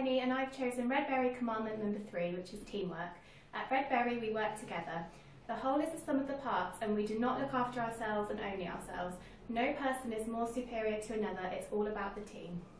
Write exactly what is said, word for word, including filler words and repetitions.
Amy and I've chosen Redberry Commandment number three, which is teamwork. At Redberry we work together. The whole is the sum of the parts and we do not look after ourselves and only ourselves. No person is more superior to another, it's all about the team.